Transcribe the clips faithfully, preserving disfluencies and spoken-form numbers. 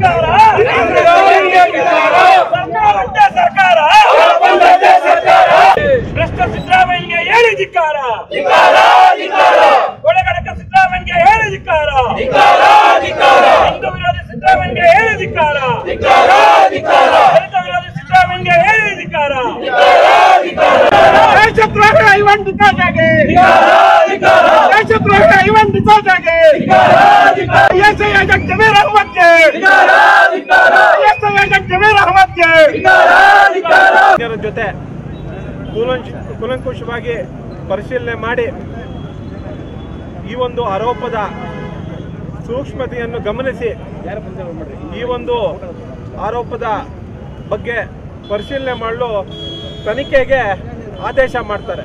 ಧಿಕ್ಕಾರ ಸರ್ಕಾರ ಭ್ರಷ್ಟ ಸಿದ್ದರಾಮಯ್ಯಗೆ ಹೇಳಿ ಧಿಕ್ಕಾರ ಕೊಲೆಗಡಕ ಸಿದ್ದರಾಮಯ್ಯಗೆ ಹೇಳಿ ಧಿಕ್ಕಾರ ಹಿಂದೂ ವಿರೋಧಿ ಸಿದ್ದರಾಮಯ್ಯಗೆ ಹೇಳಿ ಧಿಕ್ಕಾರ ದಲಿತ ವಿರೋಧಿ ಸಿದ್ದರಾಮಯ್ಯಗೆ ಹೇಳಿ ಧಿಕ್ಕಾರ ದೇಶದ್ರೋಹಿ ಐವನ್ ಡಿಸೋಜಾಗೆ ದೇಶದ್ರೋಹಿ ಐವನ್ ಡಿಸೋಜಾಗೆ ಎಸ್ಐ ಏಜೆಂಟ್ ಜಮೀರ್ ಅಹಮದ್ಗೆ ಎಸ್ಐ ಏಜೆಂಟ್ ಜಮೀರ್ ಅಹಮದ್ಗೆ ಜೊತೆ ಕೂಲಂಕುಷವಾಗಿ ಪರಿಶೀಲನೆ ಮಾಡಿ ಈ ಒಂದು ಆರೋಪದ ಸೂಕ್ಷ್ಮತೆಯನ್ನು ಗಮನಿಸಿ ಈ ಒಂದು ಆರೋಪದ ಬಗ್ಗೆ ಪರಿಶೀಲನೆ ಮಾಡಲು ತನಿಖೆಗೆ ಆದೇಶ ಮಾಡ್ತಾರೆ.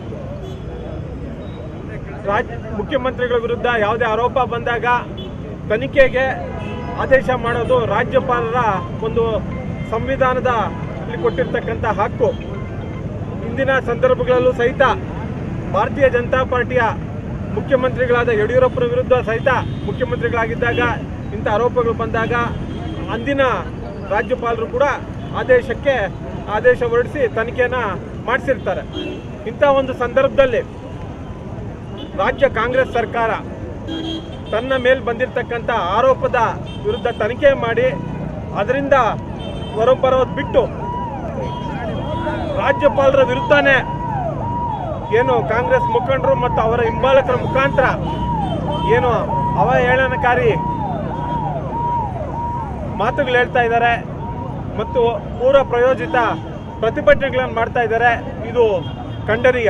ರಾಜ್ಯ ಮುಖ್ಯಮಂತ್ರಿಗಳ ವಿರುದ್ಧ ಯಾವುದೇ ಆರೋಪ ಬಂದಾಗ ತನಿಖೆಗೆ ಆದೇಶ ಮಾಡೋದು ರಾಜ್ಯಪಾಲರ ಒಂದು ಸಂವಿಧಾನದ ಕೊಟ್ಟಿರ್ತಕ್ಕಂಥ ಹಕ್ಕು. ಇಂದಿನ ಸಂದರ್ಭಗಳಲ್ಲೂ ಸಹಿತ ಭಾರತೀಯ ಜನತಾ ಪಾರ್ಟಿಯ ಮುಖ್ಯಮಂತ್ರಿಗಳಾದ ಯಡಿಯೂರಪ್ಪರ ವಿರುದ್ಧ ಸಹಿತ ಮುಖ್ಯಮಂತ್ರಿಗಳಾಗಿದ್ದಾಗ ಇಂಥ ಆರೋಪಗಳು ಬಂದಾಗ ಅಂದಿನ ರಾಜ್ಯಪಾಲರು ಕೂಡ ಆದೇಶಕ್ಕೆ ಆದೇಶ ಹೊರಡಿಸಿ ತನಿಖೆಯನ್ನು ಮಾಡಿಸಿರ್ತಾರೆ. ಇಂಥ ಒಂದು ಸಂದರ್ಭದಲ್ಲಿ ರಾಜ್ಯ ಕಾಂಗ್ರೆಸ್ ಸರ್ಕಾರ ತನ್ನ ಮೇಲೆ ಬಂದಿರತಕ್ಕಂಥ ಆರೋಪದ ವಿರುದ್ಧ ತನಿಖೆ ಮಾಡಿ ಅದರಿಂದ ಹೊರಬರೋದು ಬಿಟ್ಟು ರಾಜ್ಯಪಾಲರ ವಿರುದ್ಧನೇ ಏನು ಕಾಂಗ್ರೆಸ್ ಮುಖಂಡರು ಮತ್ತು ಅವರ ಹಿಂಬಾಲಕರ ಮುಖಾಂತರ ಏನು ಅವಹೇಳನಕಾರಿ ಮಾತುಗಳು ಹೇಳ್ತಾ ಇದ್ದಾರೆ ಮತ್ತು ಪೂರ್ವ ಪ್ರಯೋಜಿತ ಪ್ರತಿಭಟನೆಗಳನ್ನು ಮಾಡ್ತಾ ಇದ್ದಾರೆ. ಇದು ಖಂಡನೀಯ.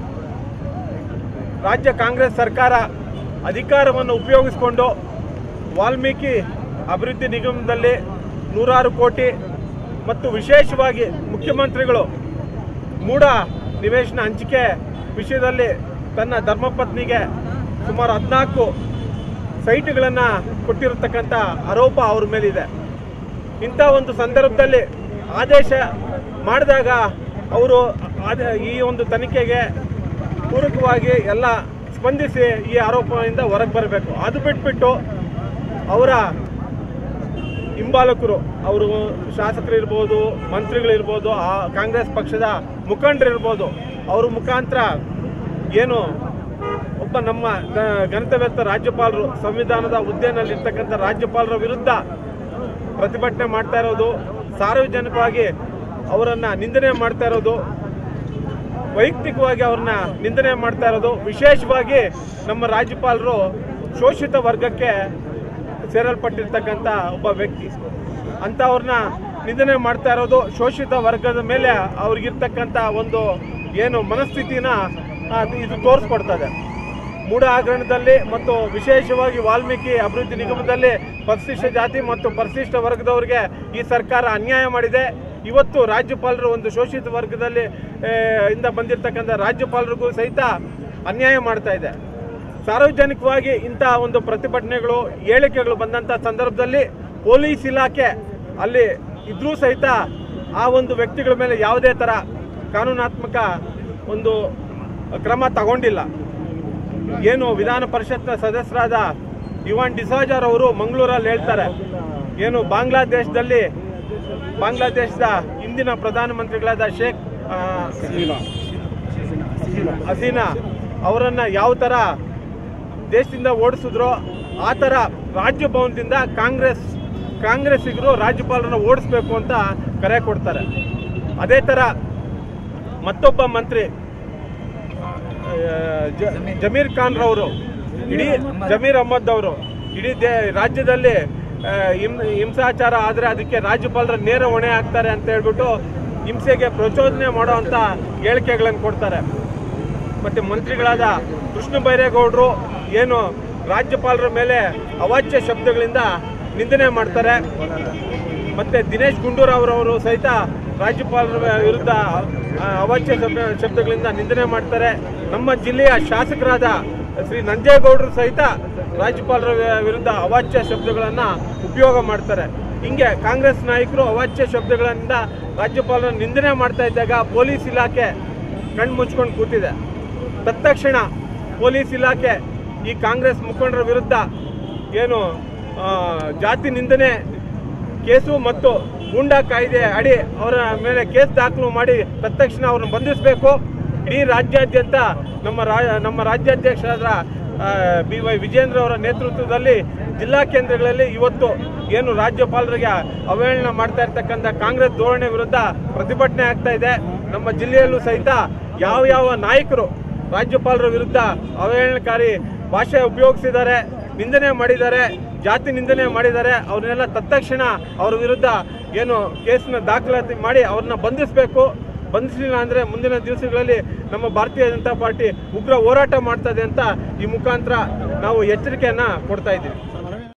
ರಾಜ್ಯ ಕಾಂಗ್ರೆಸ್ ಸರ್ಕಾರ ಅಧಿಕಾರವನ್ನು ಉಪಯೋಗಿಸಿಕೊಂಡು ವಾಲ್ಮೀಕಿ ಅಭಿವೃದ್ಧಿ ನಿಗಮದಲ್ಲಿ ನೂರಾರು ಕೋಟಿ ಮತ್ತು ವಿಶೇಷವಾಗಿ ಮುಖ್ಯಮಂತ್ರಿಗಳು ಮೂಢ ನಿವೇಶನ ಹಂಚಿಕೆ ವಿಷಯದಲ್ಲಿ ತನ್ನ ಧರ್ಮಪತ್ನಿಗೆ ಸುಮಾರು ಹದಿನಾಲ್ಕು ಸೈಟ್ಗಳನ್ನು ಕೊಟ್ಟಿರತಕ್ಕಂಥ ಆರೋಪ ಅವ್ರ ಮೇಲಿದೆ. ಇಂಥ ಒಂದು ಸಂದರ್ಭದಲ್ಲಿ ಆದೇಶ ಮಾಡಿದಾಗ ಅವರು ಈ ಒಂದು ತನಿಖೆಗೆ ಪೂರಕವಾಗಿ ಎಲ್ಲ ಸ್ಪಂದಿಸಿ ಈ ಆರೋಪದಿಂದ ಹೊರಗೆ ಬರಬೇಕು. ಅದು ಬಿಟ್ಬಿಟ್ಟು ಅವರ ಹಿಂಬಾಲಕರು ಅವರು ಶಾಸಕರಿರ್ಬೋದು, ಮಂತ್ರಿಗಳಿರ್ಬೋದು, ಆ ಕಾಂಗ್ರೆಸ್ ಪಕ್ಷದ ಮುಖಂಡರಿರ್ಬೋದು, ಅವ್ರ ಮುಖಾಂತರ ಏನು ಒಬ್ಬ ನಮ್ಮ ಗಣತವ್ಯಸ್ಥ ರಾಜ್ಯಪಾಲರು ಸಂವಿಧಾನದ ಹುದ್ದೆಯಲ್ಲಿರ್ತಕ್ಕಂಥ ರಾಜ್ಯಪಾಲರ ವಿರುದ್ಧ ಪ್ರತಿಭಟನೆ ಮಾಡ್ತಾ ಇರೋದು, ಸಾರ್ವಜನಿಕವಾಗಿ ಅವರನ್ನು ನಿಂದನೆ ಮಾಡ್ತಾ ಇರೋದು, ವೈಯಕ್ತಿಕವಾಗಿ ಅವ್ರನ್ನ ನಿಂದನೆ ಮಾಡ್ತಾ ಇರೋದು, ವಿಶೇಷವಾಗಿ ನಮ್ಮ ರಾಜ್ಯಪಾಲರು ಶೋಷಿತ ವರ್ಗಕ್ಕೆ ಸೇರಲ್ಪಟ್ಟಿರ್ತಕ್ಕಂಥ ಒಬ್ಬ ವ್ಯಕ್ತಿ ಅಂಥವ್ರನ್ನ ನಿಂದನೆ ಮಾಡ್ತಾ ಇರೋದು ಶೋಷಿತ ವರ್ಗದ ಮೇಲೆ ಅವ್ರಿಗಿರ್ತಕ್ಕಂಥ ಒಂದು ಏನು ಮನಸ್ಥಿತಿನ ಇದು ತೋರಿಸ್ಕೊಡ್ತದೆ. ಮೂಢ ಹಗರಣದಲ್ಲಿ ಮತ್ತು ವಿಶೇಷವಾಗಿ ವಾಲ್ಮೀಕಿ ಅಭಿವೃದ್ಧಿ ನಿಗಮದಲ್ಲಿ ಪರಿಶಿಷ್ಟ ಜಾತಿ ಮತ್ತು ಪರಿಶಿಷ್ಟ ವರ್ಗದವರಿಗೆ ಈ ಸರ್ಕಾರ ಅನ್ಯಾಯ ಮಾಡಿದೆ. ಇವತ್ತು ರಾಜ್ಯಪಾಲರು ಒಂದು ಶೋಷಿತ ವರ್ಗದಲ್ಲಿ ಇಂದ ಬಂದಿರತಕ್ಕಂಥ ರಾಜ್ಯಪಾಲರಿಗೂ ಸಹಿತ ಅನ್ಯಾಯ ಮಾಡ್ತಾ ಇದೆ. ಸಾರ್ವಜನಿಕವಾಗಿ ಇಂಥ ಒಂದು ಪ್ರತಿಭಟನೆಗಳು ಹೇಳಿಕೆಗಳು ಬಂದಂಥ ಸಂದರ್ಭದಲ್ಲಿ ಪೊಲೀಸ್ ಇಲಾಖೆ ಅಲ್ಲಿ ಇದ್ರೂ ಸಹಿತ ಆ ಒಂದು ವ್ಯಕ್ತಿಗಳ ಮೇಲೆ ಯಾವುದೇ ಥರ ಕಾನೂನಾತ್ಮಕ ಒಂದು ಕ್ರಮ ತಗೊಂಡಿಲ್ಲ. ಏನು ವಿಧಾನ ಪರಿಷತ್ನ ಸದಸ್ಯರಾದ ಇವಾನ್ ಡಿಸೋಜಾರ್ ಅವರು ಮಂಗಳೂರಲ್ಲಿ ಹೇಳ್ತಾರೆ, ಏನು ಬಾಂಗ್ಲಾದೇಶದಲ್ಲಿ ಬಾಂಗ್ಲಾದೇಶದ ಇಂದಿನ ಪ್ರಧಾನಮಂತ್ರಿಗಳಾದ ಶೇಖ್ ಹಸೀನಾ ಅವರನ್ನು ಯಾವ ಥರ ದೇಶದಿಂದ ಓಡಿಸಿದ್ರೋ ಆ ಥರ ರಾಜ್ಯಭವನದಿಂದ ಕಾಂಗ್ರೆಸ್ ಕಾಂಗ್ರೆಸ್ಸಿಗರು ರಾಜ್ಯಪಾಲರನ್ನು ಓಡಿಸ್ಬೇಕು ಅಂತ ಕರೆ ಕೊಡ್ತಾರೆ. ಅದೇ ಥರ ಮತ್ತೊಬ್ಬ ಮಂತ್ರಿ ಜಮೀರ್ ಖಾನ್ ರವರು ಇಡೀ ಜಮೀರ್ ಅಹಮದ್ ಅವರು ಇಡೀ ದೇ ರಾಜ್ಯದಲ್ಲಿ ಹಿಂ ಹಿಂಸಾಚಾರ ಆದರೆ ಅದಕ್ಕೆ ರಾಜ್ಯಪಾಲರ ನೇರ ಹೊಣೆ ಹಾಕ್ತಾರೆ ಅಂತ ಹೇಳ್ಬಿಟ್ಟು ಹಿಂಸೆಗೆ ಪ್ರಚೋದನೆ ಮಾಡೋ ಅಂಥ ಹೇಳಿಕೆಗಳನ್ನು ಕೊಡ್ತಾರೆ. ಮತ್ತು ಮಂತ್ರಿಗಳಾದ ಕೃಷ್ಣ ಬೈರೇಗೌಡರು ಏನು ರಾಜ್ಯಪಾಲರ ಮೇಲೆ ಅವಾಚ್ಯ ಶಬ್ದಗಳಿಂದ ನಿಂದನೆ ಮಾಡ್ತಾರೆ. ಮತ್ತು ದಿನೇಶ್ ಗುಂಡೂರಾವ್ರವರು ಸಹಿತ ರಾಜ್ಯಪಾಲರ ವಿರುದ್ಧ ಅವಾಚ್ಯ ಶಬ್ದಗಳಿಂದ ನಿಂದನೆ ಮಾಡ್ತಾರೆ. ನಮ್ಮ ಜಿಲ್ಲೆಯ ಶಾಸಕರಾದ ಶ್ರೀ ನಂಜೇಗೌಡರು ಸಹಿತ ರಾಜ್ಯಪಾಲರ ವಿರುದ್ಧ ಅವಾಚ್ಯ ಶಬ್ದಗಳನ್ನು ಉಪಯೋಗ ಮಾಡ್ತಾರೆ. ಹಿಂಗೆ ಕಾಂಗ್ರೆಸ್ ನಾಯಕರು ಅವಾಚ್ಯ ಶಬ್ದಗಳಿಂದ ರಾಜ್ಯಪಾಲರ ನಿಂದನೆ ಮಾಡ್ತಾ ಇದ್ದಾಗ ಪೊಲೀಸ್ ಇಲಾಖೆ ಕಣ್ಣು ಮುಚ್ಕೊಂಡು ಕೂತಿದೆ. ತತ್ಕ್ಷಣ ಪೊಲೀಸ್ ಇಲಾಖೆ ಈ ಕಾಂಗ್ರೆಸ್ ಮುಖಂಡರ ವಿರುದ್ಧ ಏನು ಜಾತಿ ನಿಂದನೆ ಕೇಸು ಮತ್ತು ಗೂಂಡಾ ಕಾಯ್ದೆ ಅಡಿ ಅವರ ಮೇಲೆ ಕೇಸ್ ದಾಖಲು ಮಾಡಿ ತತ್ಕ್ಷಣ ಅವ್ರನ್ನ ಬಂಧಿಸಬೇಕು. ಇಡೀ ರಾಜ್ಯಾದ್ಯಂತ ನಮ್ಮ ರಾ ನಮ್ಮ ರಾಜ್ಯಾಧ್ಯಕ್ಷರಾದ ಬಿ ವೈ ವಿಜೇಂದ್ರ ಅವರ ನೇತೃತ್ವದಲ್ಲಿ ಜಿಲ್ಲಾ ಕೇಂದ್ರಗಳಲ್ಲಿ ಇವತ್ತು ಏನು ರಾಜ್ಯಪಾಲರಿಗೆ ಅವಹೇಳನ ಮಾಡ್ತಾ ಇರ್ತಕ್ಕಂಥ ಕಾಂಗ್ರೆಸ್ ಧೋರಣೆ ವಿರುದ್ಧ ಪ್ರತಿಭಟನೆ ಆಗ್ತಾ ಇದೆ. ನಮ್ಮ ಜಿಲ್ಲೆಯಲ್ಲೂ ಸಹಿತ ಯಾವ ಯಾವ ನಾಯಕರು ರಾಜ್ಯಪಾಲರ ವಿರುದ್ಧ ಅವಹೇಳನಕಾರಿ ಭಾಷೆ ಉಪಯೋಗಿಸಿದ್ದಾರೆ, ನಿಂದನೆ ಮಾಡಿದ್ದಾರೆ, ಜಾತಿ ನಿಂದನೆ ಮಾಡಿದ್ದಾರೆ, ಅವ್ರನ್ನೆಲ್ಲ ತತ್ಕ್ಷಣ ಅವ್ರ ವಿರುದ್ಧ ಏನು ಕೇಸನ್ನ ದಾಖಲಾತಿ ಮಾಡಿ ಅವ್ರನ್ನ ಬಂಧಿಸಬೇಕು. ಬಂಧಿಸಲಿಲ್ಲ ಅಂದರೆ ಮುಂದಿನ ದಿವಸಗಳಲ್ಲಿ ನಮ್ಮ ಭಾರತೀಯ ಜನತಾ ಪಾರ್ಟಿ ಉಗ್ರ ಹೋರಾಟ ಮಾಡ್ತದೆ ಅಂತ ಈ ಮುಖಾಂತರ ನಾವು ಎಚ್ಚರಿಕೆಯನ್ನು ಕೊಡ್ತಾ ಇದ್ದೀವಿ.